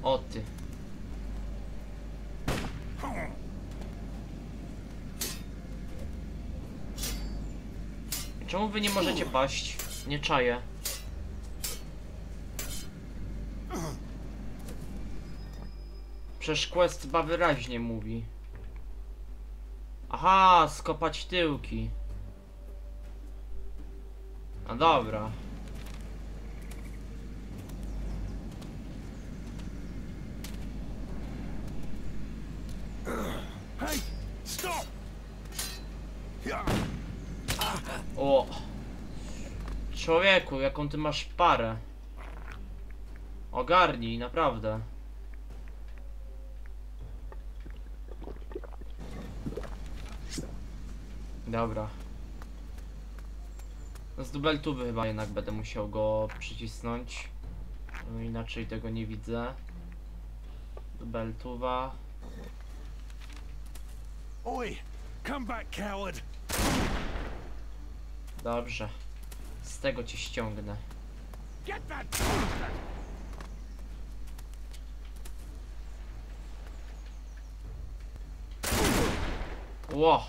O ty. Czemu wy nie możecie paść? Nie czaję. Przecież quest chyba wyraźnie mówi. Aha, skopać tyłki. No dobra. Hey, stop! O! Człowieku, jaką ty masz parę. Ogarnij, naprawdę. Dobra. Z dubeltuby chyba jednak będę musiał go przycisnąć. No, inaczej tego nie widzę. Dubeltuwa. Oi, come back, coward! Dobrze. Z tego cię ściągnę. Get that bastard! Ło!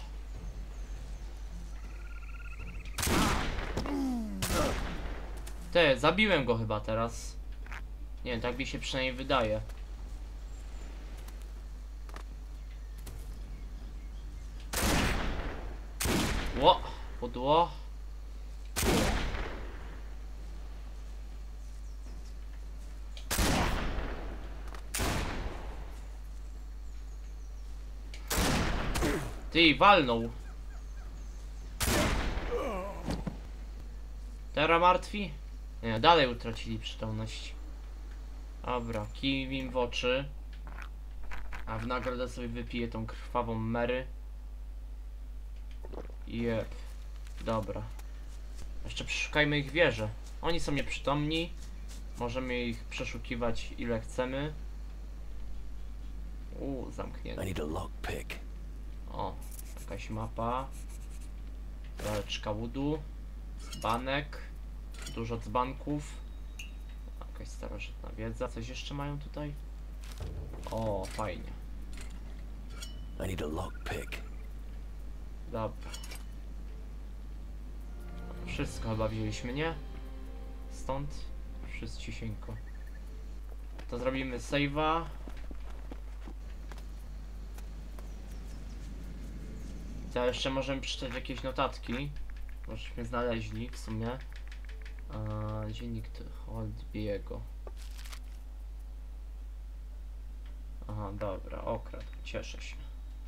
Ty, zabiłem go chyba teraz. Nie wiem, tak mi się przynajmniej wydaje. Ło! Pudło. Ty, walnął. Teraz martwi? Nie, dalej utracili przytomność. Dobra, kij im w oczy. A w nagrodę sobie wypiję tą krwawą Mary. Jep. Dobra. Jeszcze przeszukajmy ich wieże. Oni są nieprzytomni. Możemy ich przeszukiwać ile chcemy. Zamknięte. O, jakaś mapa. Laleczka łudu. Dzbanek. Dużo dzbanków. Jakaś starożytna wiedza. Coś jeszcze mają tutaj? O, fajnie. Dobra. Wszystko chyba wzięliśmy, nie? Stąd wszystcisieńko. To zrobimy save'a. To jeszcze możemy przeczytać jakieś notatki. Możeśmy znaleźli w sumie. Dziennik Holdbiego. Aha, dobra, okradł. Cieszę się.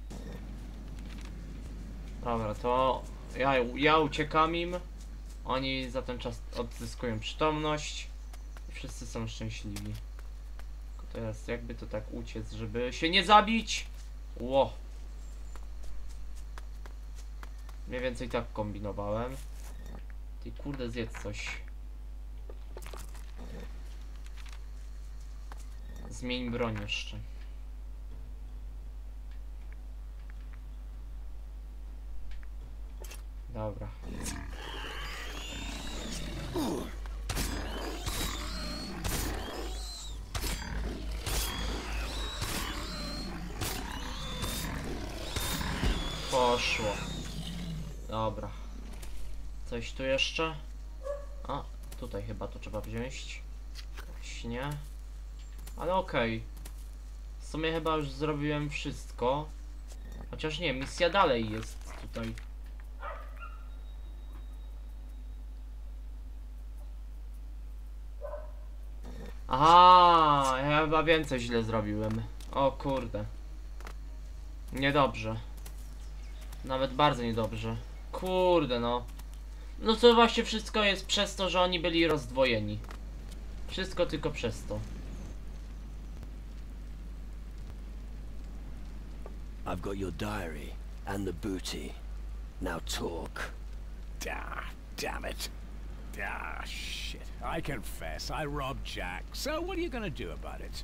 Dobra, to ja uciekam im. Oni za ten czas odzyskują przytomność. I wszyscy są szczęśliwi. Tylko teraz jakby to tak uciec, żeby się nie zabić. Ło. Mniej więcej tak kombinowałem. Ty kurde, zjedz coś. Zmień broń jeszcze. Dobra. Poszło. Dobra. Coś tu jeszcze? A, tutaj chyba to trzeba wziąć. Nie. Ale okej. W sumie chyba już zrobiłem wszystko. Chociaż nie, misja dalej jest tutaj. Aha, ja chyba więcej źle zrobiłem. O kurde. Niedobrze. Nawet bardzo niedobrze. Kurde no. No to właśnie wszystko jest przez to, że oni byli rozdwojeni. Wszystko tylko przez to. I've got your diary and the booty. Now talk. Damn it. Shit. I confess, I robbed Jack. So what are you gonna do about it?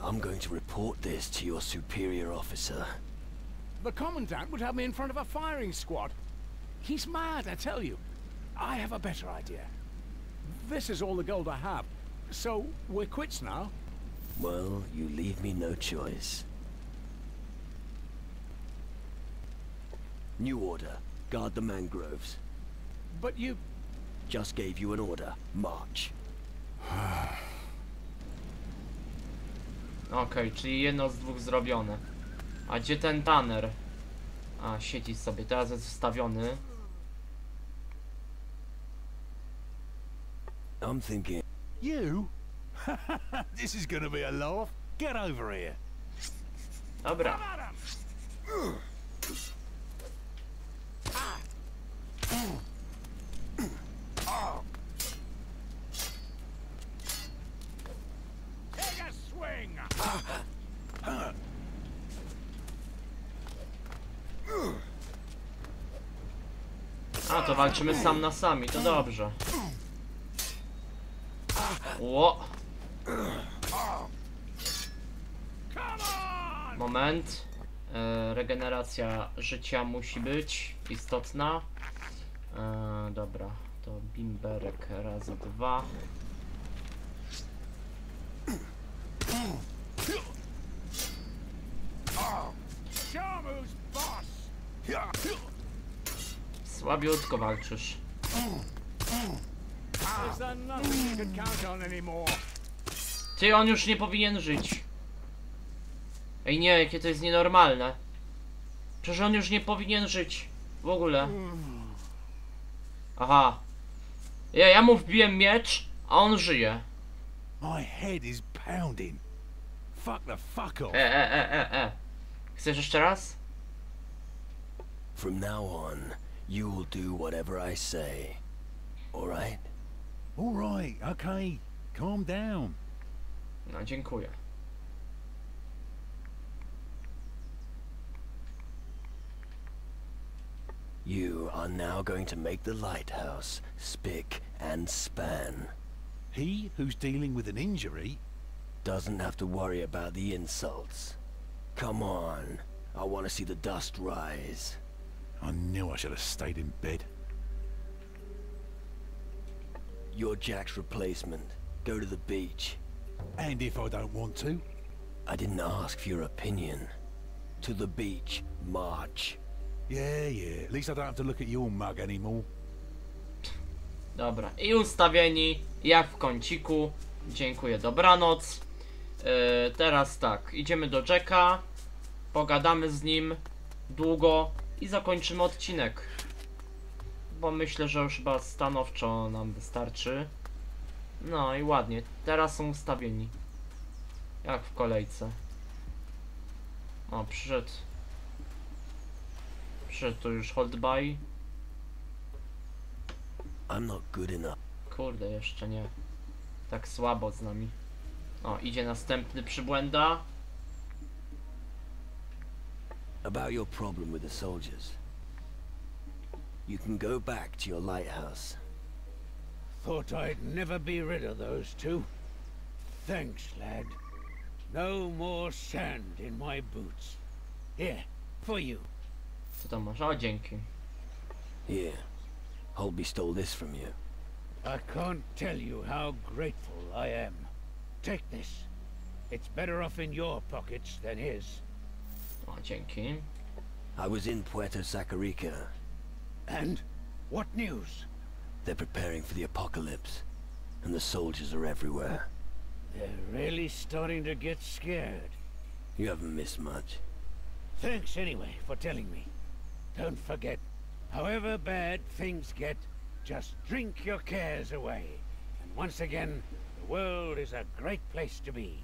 I'm going to report this to your superior officer. The Commandant would have me in front of a firing squad. He's mad, I tell you. I have a better idea. This is all the gold I have, so we're quits now. Well, you leave me no choice. New order. Guard the mangroves. But you... Just gave you an order. March. Okej, czyli jedno z dwóch zrobione. A gdzie ten Tanner? A, siedzi sobie, teraz jest wstawiony. I'm thinking... You? This is gonna be a laugh. Get over here. Dobra. Take a swing. A, to walczymy sam na sami, to dobrze. Ło! Moment. Regeneracja życia musi być istotna. Dobra, to bimberek razy 2. Słabiutko walczysz. Ty, on już nie powinien żyć. Ej nie, jakie to jest nienormalne. Przecież on już nie powinien żyć. W ogóle. Aha. Ja mu wbiłem miecz, a on żyje. My head is pounding. Fuck the fuck off. Chcesz jeszcze raz? From now on, you will do whatever I say. All right? All right, okay. Calm down. No, dziękuję. You are now going to make the lighthouse spick and span. He who's dealing with an injury Doesn't have to worry about the insults. Come on. I want to see the dust rise. I knew I should have stayed in bed. You're Jack's replacement. Go to the beach. And if I don't want to? I didn't ask for your opinion. To the beach. March. Yeah. At least I don't have to look at your mug anymore. Dobra, i ustawieni, jak w kąciku. Dziękuję, dobranoc. Teraz tak, idziemy do Jacka, pogadamy z nim długo i zakończymy odcinek. Bo myślę, że już chyba stanowczo nam wystarczy. No i ładnie, teraz są ustawieni. Jak w kolejce. O, przyszedł. Przyszedł tu już hold by. I'm not good enough. Kurde, jeszcze nie. Tak słabo z nami. O, idzie następny przybłęda. About your problem with the soldiers. You can go back to your lighthouse. Thought I'd never be rid of those two. Thanks, lad. No more sand in my boots. Here, for you. Co to masz? O, dzięki. Here. Holby stole this from you. I can't tell you how grateful I am. Take this. It's better off in your pockets than his. O, dzięki. I was in Puerto Sacarica. And what news? They're preparing for the apocalypse. And the soldiers are everywhere. They're really starting to get scared. You haven't missed much. Thanks anyway for telling me. Don't forget, however bad things get, just drink your cares away. And once again, the world is a great place to be.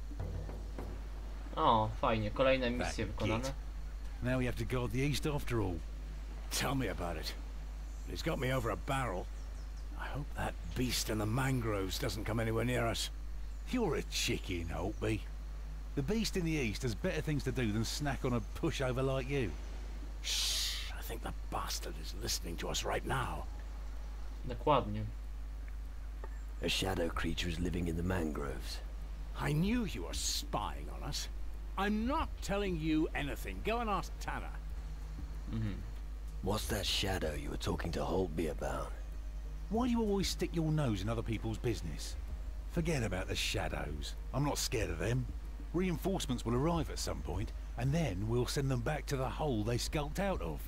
O, fajnie, kolejne misje wykonane. Now we have to guard the east after all. Tell me about it. It's got me over a barrel. I hope that beast in the mangroves doesn't come anywhere near us. You're a chicken, Holtby. The beast in the east has better things to do than snack on a pushover like you. Shh! I think the bastard is listening to us right now. Dokładnie. A shadow creature is living in the mangroves. I knew you were spying on us. I'm not telling you anything. Go and ask Tanner. What's that shadow you were talking to Holtby about? Why do you always stick your nose in other people's business? Forget about the shadows. I'm not scared of them. Reinforcements will arrive at some point, and then we'll send them back to the hole they skulked out of.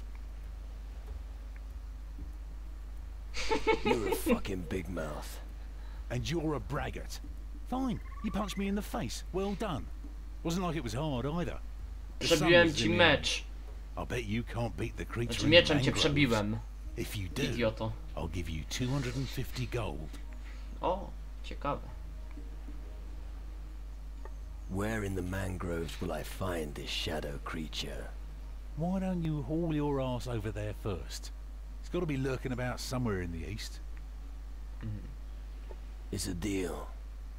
You're a fucking big mouth. And you're a braggart. Fine, you punched me in the face. Well done. Wasn't like it was hard either. The sun Przebiłem was ci in the mecz. I bet you can't beat the creature Znaczy in the mieczem cię mangroves. przebiłem. If you do, Idioto. I'll give you 250 gold. O, ciekawe. Where in the mangroves will I find this shadow creature? Why don't you haul your ass over there first? It's got to be lurking about somewhere in the east. It's a deal.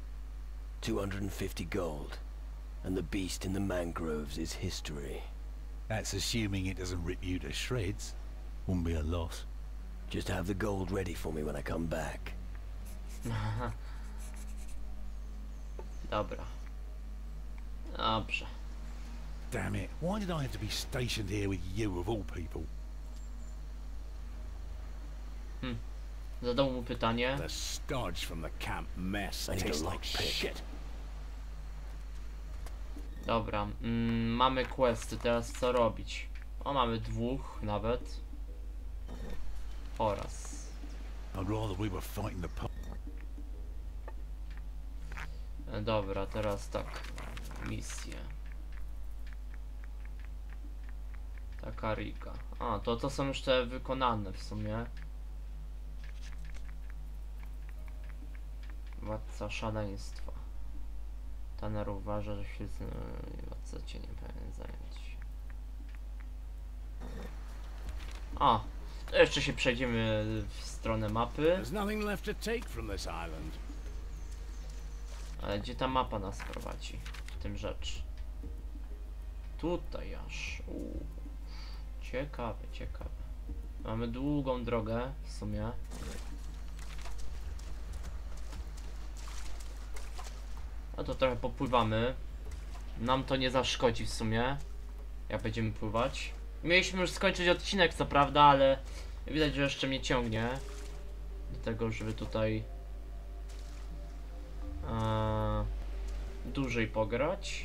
250 gold. And the beast in the mangroves is history. That's assuming it doesn't rip you to shreds. Wouldn't be a loss. Just have the gold ready for me when I come back. Dobra. Dobrze. Damn it, why did I have to be stationed here with you of all people? Zadał mu pytanie. The stodge from the camp mess I need tastes a like lockpick. shit. Dobra. Mamy questy, teraz co robić? O, mamy 2 nawet. Oraz. I'd rather we were fighting the Dobra, teraz tak. Misje. Taka Riga. A, to są już te wykonane w sumie. Władca szaleństwa. Tanner uważa, że wszyscy władca cię nie powinien zająć. A, to jeszcze się przejdziemy w stronę mapy. There's nothing left to take from this island. Ale gdzie ta mapa nas prowadzi? W tym rzecz. Tutaj aż. Ciekawe, ciekawe. Mamy długą drogę w sumie. A to trochę popływamy. Nam to nie zaszkodzi w sumie, jak będziemy pływać. Mieliśmy już skończyć odcinek co prawda, ale widać, że jeszcze mnie ciągnie do tego, żeby tutaj dłużej pograć.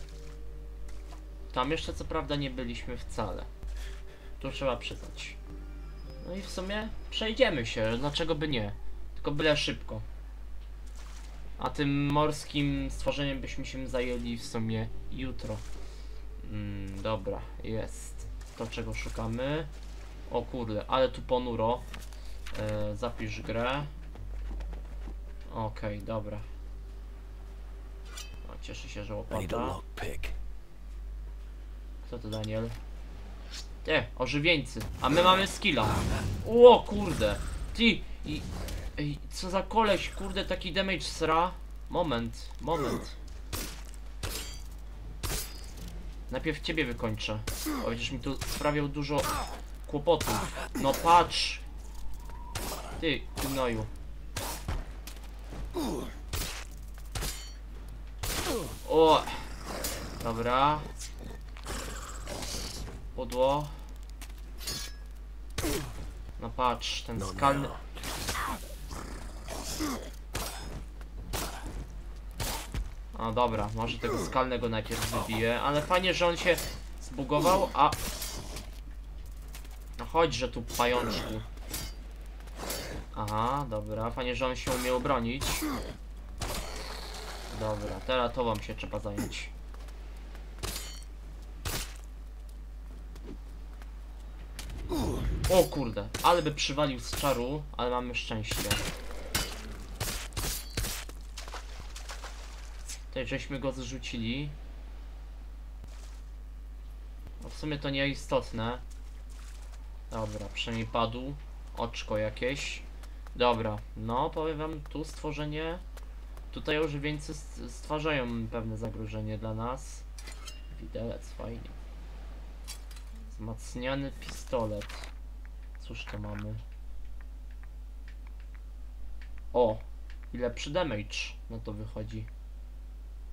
Tam jeszcze co prawda nie byliśmy wcale. Tu trzeba przyznać. No i w sumie przejdziemy się, dlaczego by nie? Tylko byle szybko. A tym morskim stworzeniem byśmy się zajęli w sumie jutro. Dobra, jest. To czego szukamy. O kurde, ale tu ponuro. Zapisz grę. Okej, dobra. O, cieszę się, że I need a łopata. lockpick. Kto to Daniel? Ożywieńcy. A my mamy skilla. O kurde. Ty. Ej, co za koleś, kurde, taki damage sra. Moment. Najpierw ciebie wykończę. Bo będziesz mi tu sprawiał dużo kłopotów. No patrz. Ty gnoju. O. Dobra. Pudło. No patrz, ten skalny. A dobra, może tego skalnego najpierw wybiję, ale fajnie, że on się zbugował, a... No chodź, że tu pajączku. Aha, dobra, fajnie, że on się umie obronić. Dobra, teraz to wam się trzeba zająć. O kurde, ale by przywalił z czaru, ale mamy szczęście. Tutaj żeśmy go zrzucili. No w sumie to nieistotne. Dobra, przynajmniej padł. Oczko jakieś. Dobra, no powiem wam, tu stworzenie. Tutaj ożywieńcy stwarzają pewne zagrożenie dla nas. Widelec, fajnie. Wzmacniany pistolet. Cóż to mamy? O! I lepszy damage. No to wychodzi.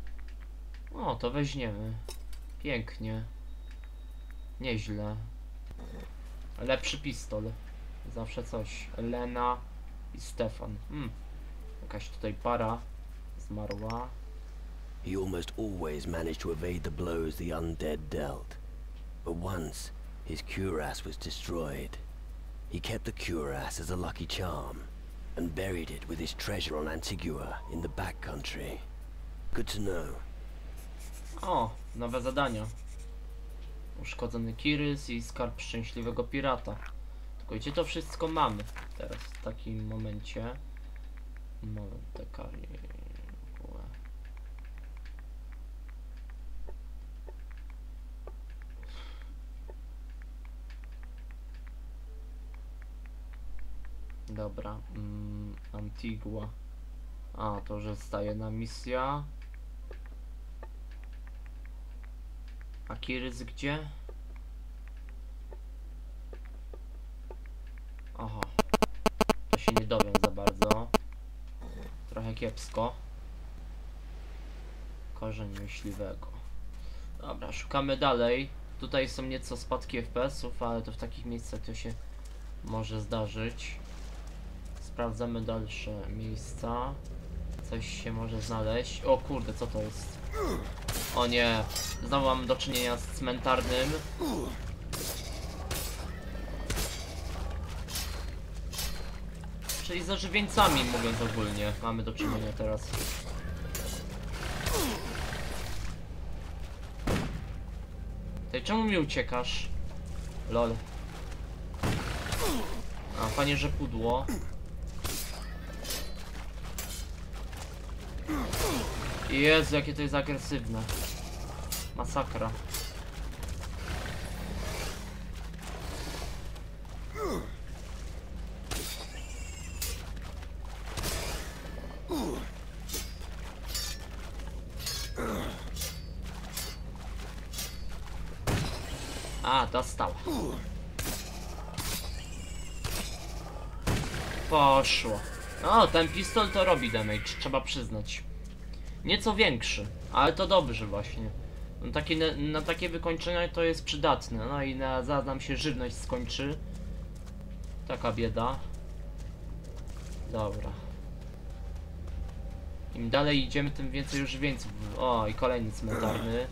O, to weźmiemy. Pięknie. Nieźle. Lepszy pistol. Zawsze coś. Lena i Stefan. Jakaś tutaj para zmarła. He almost always managed to evade the blows the undead dealt. But once, his cuirass was destroyed. He kept the cuirass as a lucky charm, and buried it with his treasure on Antigua in the backcountry. Good to know. O, nowe zadania. Uszkodzony Kirys i skarb szczęśliwego pirata. Tylko gdzie to wszystko mamy teraz w takim momencie? Moment, tekari. Dobra, Antigua. A, to już zostaje na misja. A Kirys gdzie? Aha. To się nie dowiem za bardzo. Trochę kiepsko. Korzeń myśliwego. Dobra, szukamy dalej. Tutaj są nieco spadki FPS-ów, ale to w takich miejscach to się może zdarzyć. Sprawdzamy dalsze miejsca. Coś się może znaleźć. O kurde, co to jest? O nie, znowu mam do czynienia z cmentarnym. Czyli z ożywieńcami, mówiąc ogólnie, mamy do czynienia teraz. Tej, czemu mi uciekasz? Lol. A, fajnie, że pudło. Jezu, jakie to jest agresywne. Masakra. A, dostał. Poszło. O, ten pistol to robi damage, trzeba przyznać. Nieco większy, ale to dobrze właśnie. No, na takie wykończenia to jest przydatne. No i zaraz nam się żywność skończy. Taka bieda. Dobra. Im dalej idziemy, tym więcej już żywieńców. O, i kolejny cmentarny.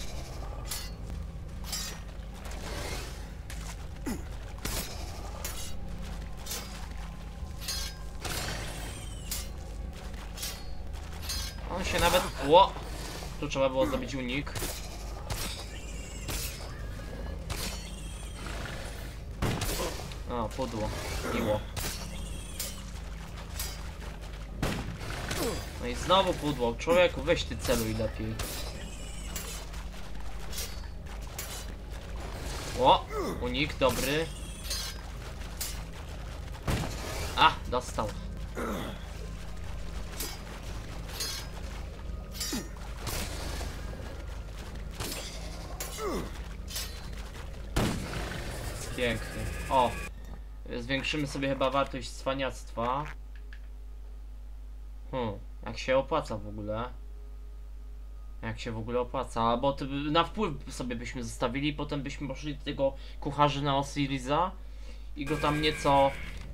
On się nawet... Ło! Tu trzeba było zrobić unik. O, pudło. Miło. No i znowu pudło. Człowieku, weź ty celuj lepiej. O! Unik, dobry. A, dostał. Pięknie. O! Zwiększymy sobie chyba wartość cwaniactwa. Jak się opłaca w ogóle? Jak się w ogóle opłaca? Bo na wpływ sobie byśmy zostawili i potem byśmy poszli do tego kucharzyna Osirisa i go tam nieco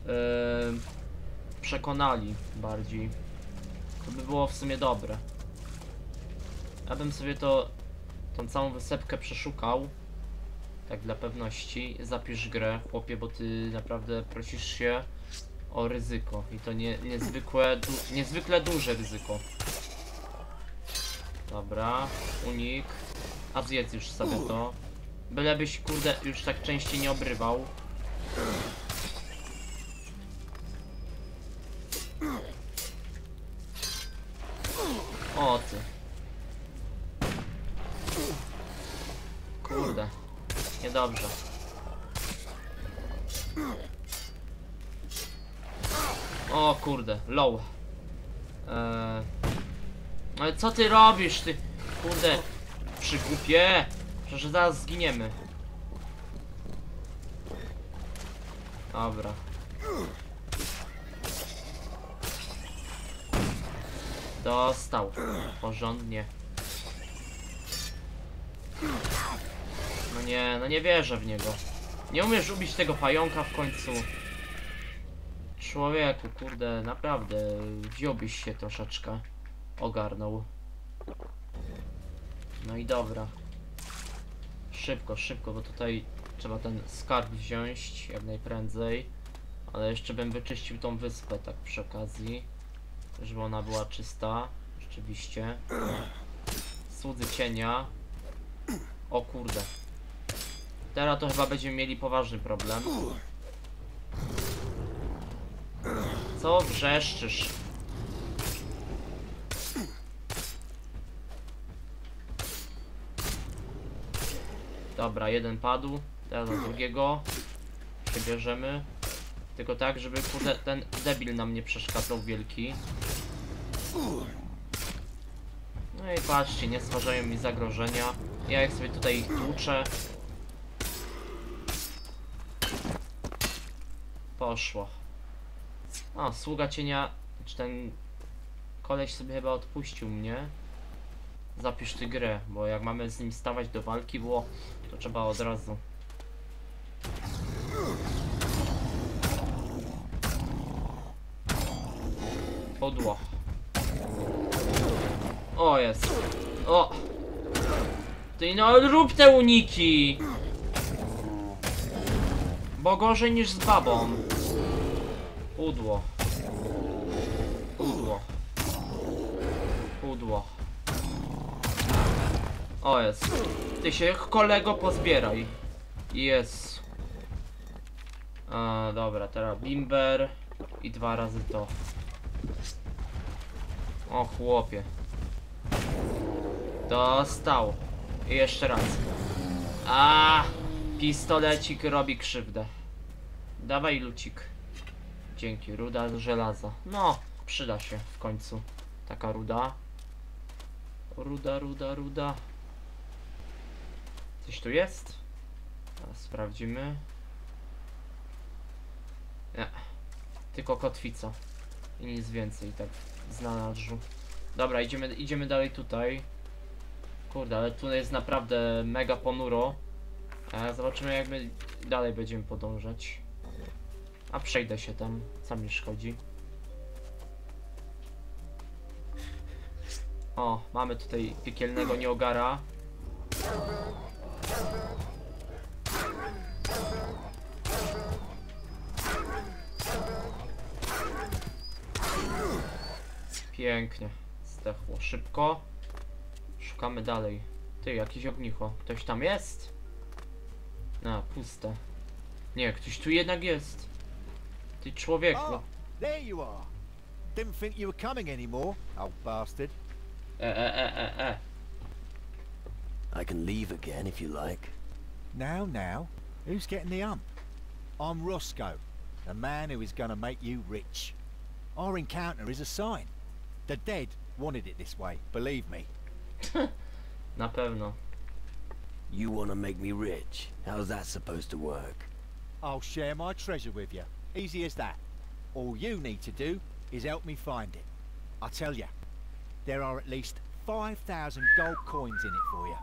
przekonali bardziej. To by było w sumie dobre. Ja bym sobie tą całą wysepkę przeszukał. Tak dla pewności. Zapisz grę, chłopie, bo ty naprawdę prosisz się o ryzyko. I to niezwykle duże ryzyko. Dobra, unik. A zjedz już sobie to. Bylebyś, kurde, już tak częściej nie obrywał. O ty. Kurde. Niedobrze. O kurde, low. Ale co ty robisz, ty? Kurde, przygłupie. Przecież zaraz zginiemy. Dobra. Dostał. Porządnie. No nie, no nie wierzę w niego. Nie umiesz ubić tego pająka w końcu. Człowieku, kurde, naprawdę, wziąłbyś się troszeczkę. Ogarnął. No i dobra. Szybko, szybko, bo tutaj trzeba ten skarb wziąć jak najprędzej. Ale jeszcze bym wyczyścił tą wyspę tak przy okazji. Żeby ona była czysta. Rzeczywiście. Słudzy cienia. O kurde. Teraz to chyba będziemy mieli poważny problem. Co wrzeszczysz? Dobra, jeden padł. Teraz do drugiego przebierzemy. Tylko tak, żeby kurde, ten debil nam nie przeszkadzał wielki. No i patrzcie, nie stwarzają mi zagrożenia. Ja jak sobie tutaj ich tłuczę. Poszło. O, sługa cienia. Czy ten koleś sobie chyba odpuścił mnie. Zapisz ty grę, bo jak mamy z nim stawać do walki, było, to trzeba od razu. Podło. O, jest. O! Ty no, rób te uniki! Bo gorzej niż z babą. Pudło. Pudło. Pudło. O, jest. Ty się, kolego, pozbieraj. Jest. A, dobra, teraz bimber. I 2 razy to. O, chłopie. Dostał. I jeszcze raz. A, pistolecik robi krzywdę. Dawaj, lucik. Dzięki, ruda z żelaza. No, przyda się w końcu. Taka ruda. Ruda, ruda, ruda. Coś tu jest? Teraz sprawdzimy. Nie. Tylko kotwica. I nic więcej, tak w zanadrzu. Dobra, idziemy dalej tutaj. Kurde, ale tu jest naprawdę mega ponuro. Zobaczymy, jak my dalej będziemy podążać. A przejdę się tam, co mi szkodzi. O, mamy tutaj piekielnego nieogara. Pięknie. Zdechło szybko. Szukamy dalej. Ty, jakieś ognicho. Ktoś tam jest? A, puste. Nie, ktoś tu jednak jest. Ty człowieku. Oh, there you are. Didn't think you were coming anymore, old bastard. I can leave again if you like. Now, who's getting the hump? I'm Roscoe, the man who is gonna make you rich. Our encounter is a sign. The dead wanted it this way, believe me. Na pewno. You want to make me rich? How's that supposed to work? I'll share my treasure with you. Easy as that. All you need to do is help me find it. I tell you, there are at least 5,000 gold coins in it for you.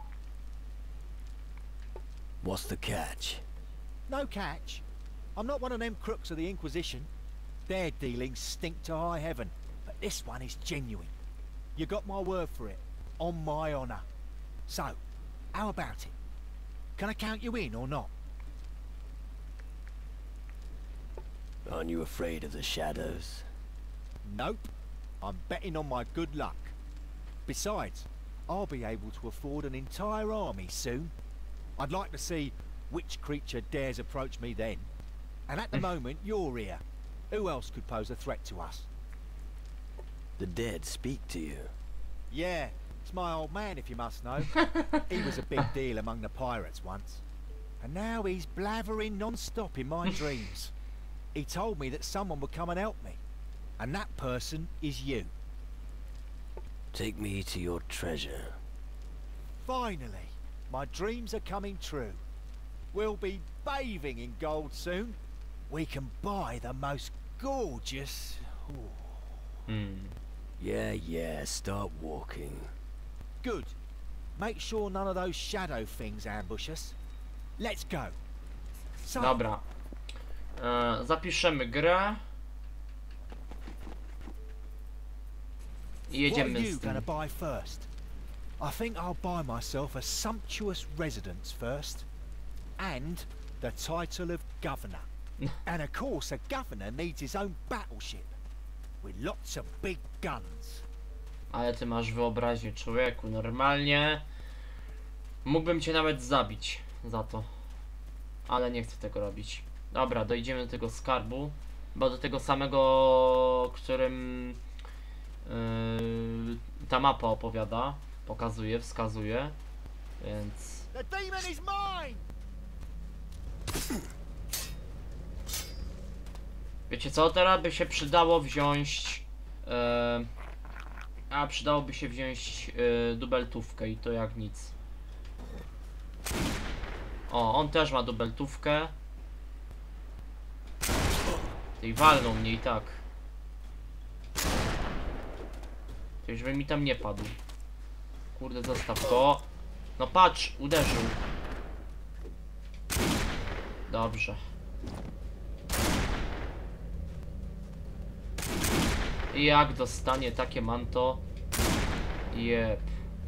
What's the catch? No catch. I'm not one of them crooks of the Inquisition. Their dealings stink to high heaven, but this one is genuine. You got my word for it, on my honour. So, how about it? Can I count you in or not? Aren't you afraid of the shadows? Nope. I'm betting on my good luck. Besides, I'll be able to afford an entire army soon. I'd like to see which creature dares approach me then. And at the moment, you're here. Who else could pose a threat to us? The dead speak to you. Yeah, it's my old man, if you must know. He was a big deal among the pirates once. And now he's blathering non-stop in my dreams. He told me that someone would come and help me. And that person is you. Take me to your treasure. Finally, my dreams are coming true. We'll be bathing in gold soon. We can buy the most gorgeous... Ooh. Yeah, start walking. Good. Make sure none of those shadow things ambush us. Let's go. So, Dobra. Zapiszemy grę. I what jedziemy are you z tym. gonna buy first? I think I'll buy myself a sumptuous residence first, and the title of governor. And of course, a governor needs his own battleship with lots of big guns. Ale ty masz wyobraźnię, człowieku. Normalnie mógłbym cię nawet zabić za to. Ale nie chcę tego robić. Dobra, dojdziemy do tego skarbu. Bo do tego samego, którym ta mapa opowiada. Pokazuje, wskazuje. Więc... The demon is mine! Wiecie co? Teraz by się przydało wziąć... przydałoby się wziąć dubeltówkę i to jak nic. O, on też ma dubeltówkę. I walnął mnie i tak. To już by mi tam nie padł. Kurde, zostaw to. No patrz, uderzył. Dobrze. I jak dostanie takie manto? Jep.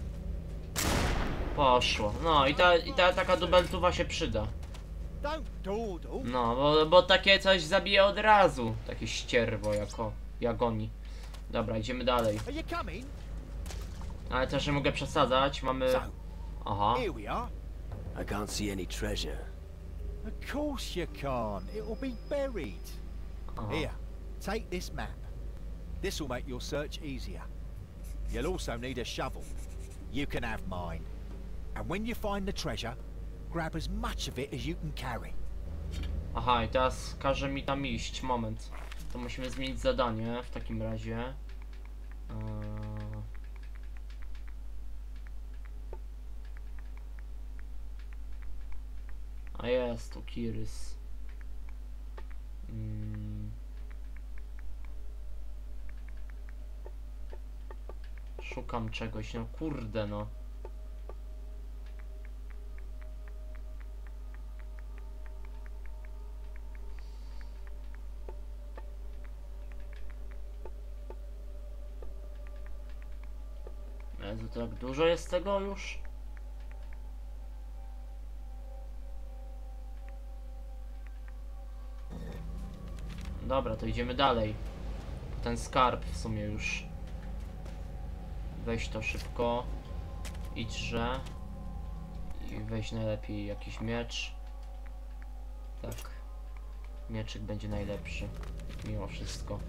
Poszło. No i ta taka dubeltuwa się przyda. Don't dawdle. No, bo takie coś zabije od razu. Takie ścierwo jako jagoni. Dobra, idziemy dalej. Are you coming? Ale też nie mogę przesadzać, mamy... So, Aha. here we are. I can't see any treasure. Of course you can't. It'll be buried. Aha. Here, take this map. This will make your search easier. You'll also need a shovel. You can have mine. And when you find the treasure, grab as much of it as you can carry. Aha, i teraz każe mi tam iść. Moment. To musimy zmienić zadanie w takim razie. A jest tu Kirys. Szukam czegoś, no kurde no. Jezu, to tak dużo jest tego już? Dobra, to idziemy dalej. Ten skarb w sumie już. Weź to szybko. Idźże. I weź najlepiej jakiś miecz. Tak. Mieczyk będzie najlepszy. Mimo wszystko.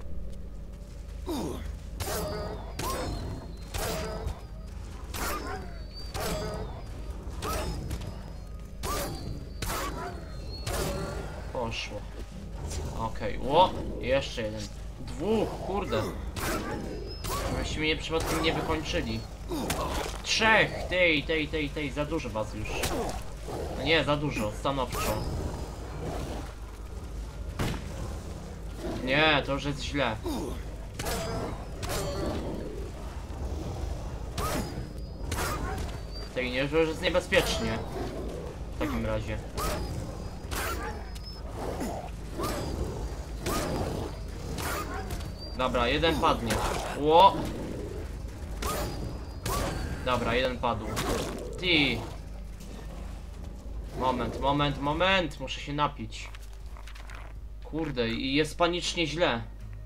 Poszło. Okej, ło! Jeszcze jeden. Dwóch, kurde. Żebyście mnie przypadkiem nie wykończyli. Trzech! Tej, za dużo was już. No nie, za dużo, stanowczo. Nie, to już jest źle. Tej nie, że już jest niebezpiecznie. W takim razie. Dobra, jeden padnie. Ło! Dobra, jeden padł. Ty! Moment! Muszę się napić. Kurde, i jest panicznie źle.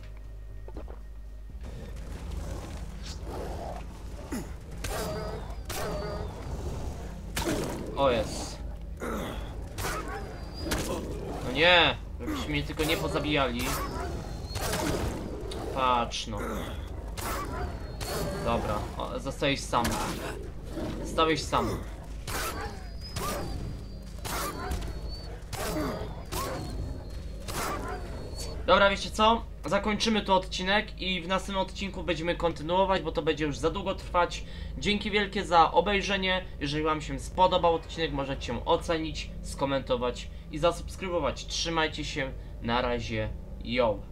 O jest. No nie! Żebyście mnie tylko nie pozabijali. Patrz no. Dobra, zostałeś sam. Zostałeś sam. Dobra, wiecie co? Zakończymy tu odcinek i w następnym odcinku będziemy kontynuować, bo to będzie już za długo trwać. Dzięki wielkie za obejrzenie. Jeżeli wam się spodobał odcinek, możecie ocenić, skomentować i zasubskrybować. Trzymajcie się, na razie, yo!